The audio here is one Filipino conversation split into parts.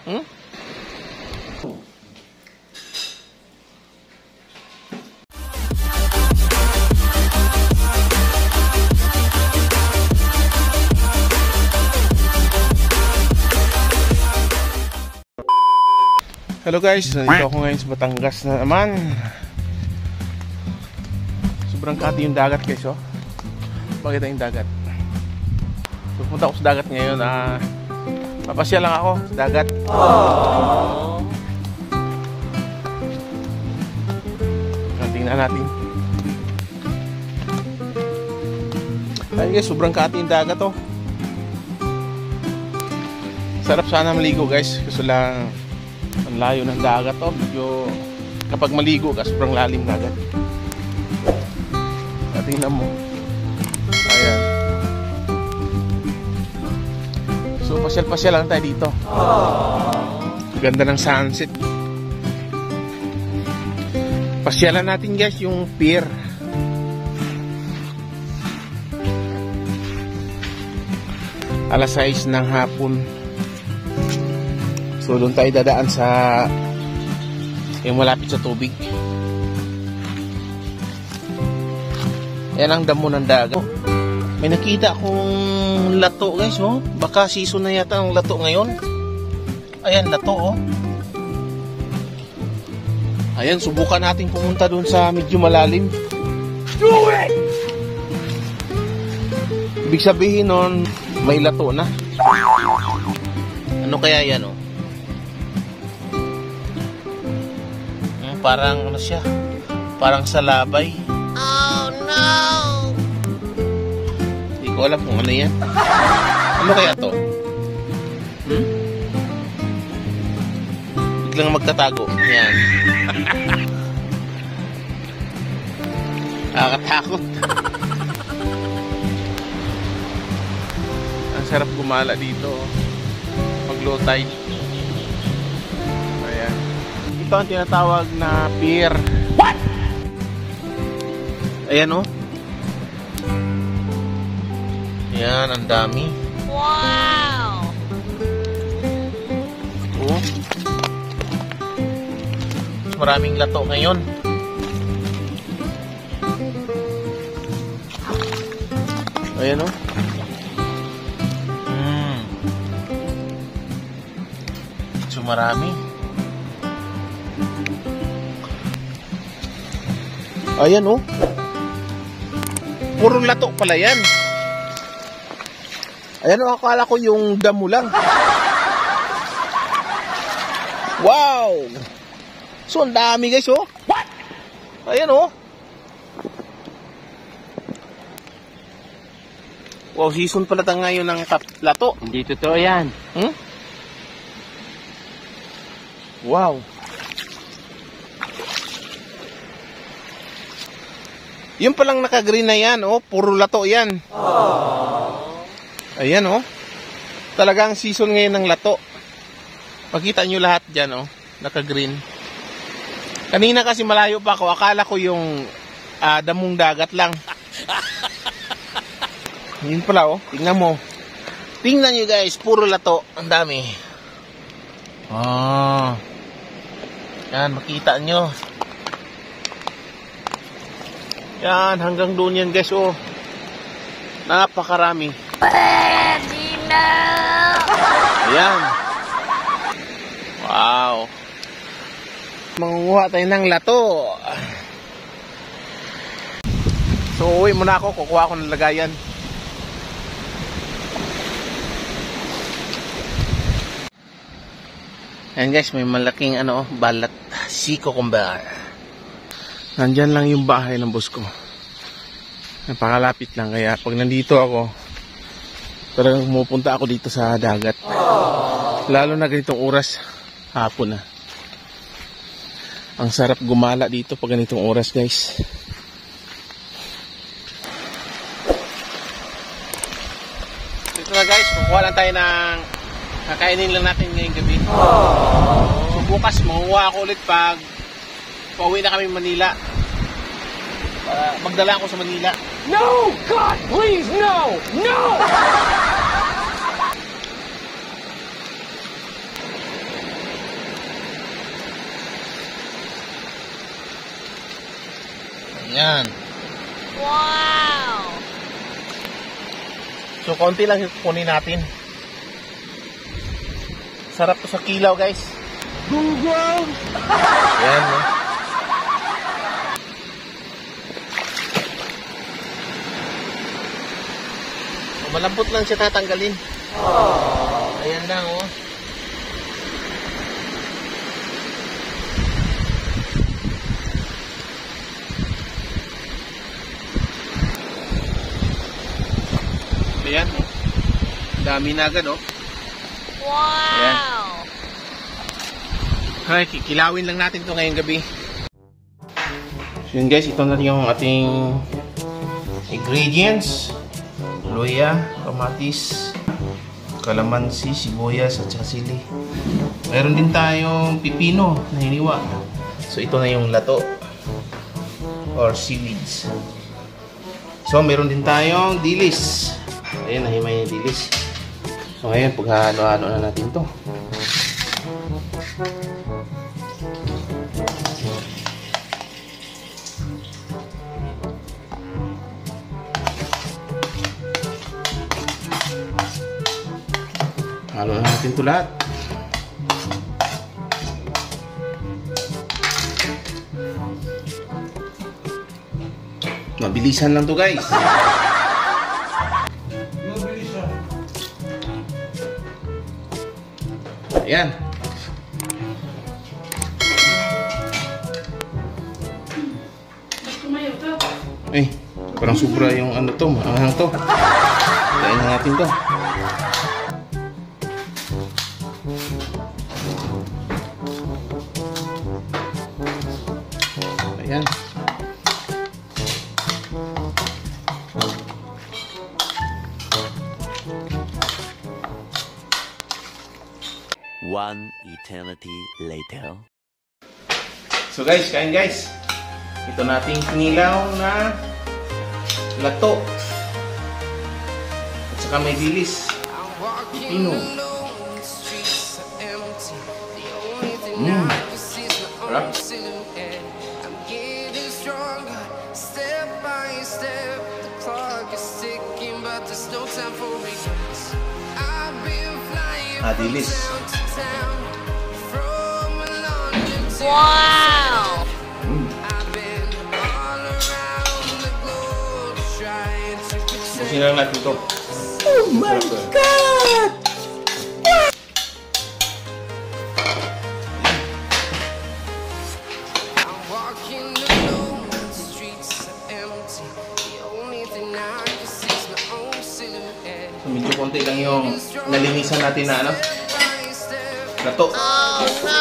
Hmm? Hello guys, nandito ako ngayon sa Batangas na naman. Sobrang kati yung dagat guys, oh. Pakita yung dagat. Pupunta ako sa dagat ngayon. Papasya lang ako sa dagat. Tingnan natin. Ayun guys, sobrang kati yung dagat, oh. Sarap sana maligo guys, kasi lang ang layo ng dagat, oh. Medyo kapag maligo ka, sobrang lalim dagat. Tingnan mo. Ayan. So pasyal-pasyal lang tayo dito. Ganda ng sunset. Pasyalan natin guys yung pier. Alas 6 ng hapon. So doon tayo dadaan sa yung malapit sa tubig. Yan ang damo ng dagat. May nakita akong lato guys, oh. Baka season na yata ang lato ngayon. Ayan, lato, oh. Ayan, subukan natin pumunta doon sa medyo malalim. Do it! Ibig sabihin nun, may lato na. Ano kaya yan, oh? Parang ano siya? Parang salabay. Oh no! Hindi ko alam kung ano yan. Ano kaya to? Biglang magtatago. Yan. Nakakatakot. Ang sarap gumala dito. Mag-low tide. Ayan. Ito ang tinatawag na pier. What? Ayan, oh. Ayan, ang dami. Wow! Oh. Maraming lato ngayon. Ayan, oh. So marami. Ayan, oh. Puro lato pala yan. Ayan, oh, akala ko yung damo lang. Wow! So, ang dami guys, oh. What? Ayan, oh. Wow, season pala tayo ngayon ng lato. Hindi totoo yan. Hmm? Wow. Yung palang naka-green na yan, oh. Puro lato yan. Ayan, oh. Talagang season ngayon ng lato. Makita nyo lahat dyan, oh. Naka-green. Kanina kasi malayo pa ako. Akala ko yung damong dagat lang. Yun pala, oh. Tingnan mo. Tingnan nyo guys. Puro lato. Ang dami. Yan, makita nyo. Yan, hanggang doon yan guys, oh. Napakarami. Pwede na! Ayan. Wow. Mangunguha tayo ng lato. So, uwi muna ako. Kukuha ko ng lagayan. Ayan guys, may malaking balat. Sea cucumber. Nandyan lang yung bahay ng boss ko. Napakalapit lang. Kaya pag nandito ako, talagang pumupunta ako dito sa dagat. Lalo na ganitong oras, hapon na. Ang sarap gumala dito pag ganitong oras guys. Dito na guys, kukuha lang tayo ng kakainin lang natin ngayong gabi. So bukas, makuha ako ulit pag pauwi na kami Manila. Magdala ako sa Manila. No! God, please, no! No! So, konti lang yung kunin natin. Sarap to sa kilaw, guys. Google! Yan, no? So, malambot lang siya tatanggalin. Ayan lang, oh. Ayan, oh. Dami na agad, oh. Wow! Ayan. Okay, kikilawin lang natin ito ngayong gabi. So yun guys, ito na yung ating ingredients. Luya, kamatis, kalamansi, sibuyas, at saka sili. Meron din tayong pipino na hiniwa. So ito na yung lato or seaweeds. So meron din tayong dilis. Ayan, nahimay yung dilis. So ayan, paghalo-halo na natin to. Halo na natin ito lahat. Mabilisan lang to guys. Ayan. Eh, parang sobra yung ano to, maanghang to. Kain na natin to. Ayan. One eternity later. So guys, kain guys. Ito nating kinilaw na lato. At saka may dilis. Pipino. Sarap. Dilis. Wow! Busin lang natin ito. Oh my God! So, medyo konti lang yung nalinisan natin na ano? Lato. Oh no!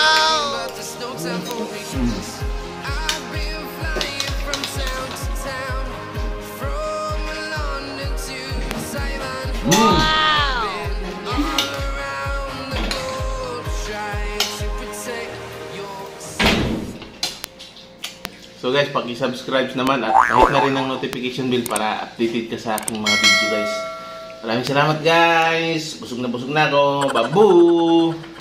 Wow! So guys, pag-subscribe naman at kahit na rin ang notification bell para updated ka sa aking mga video guys. Maraming salamat guys. Busog na ako. Babu!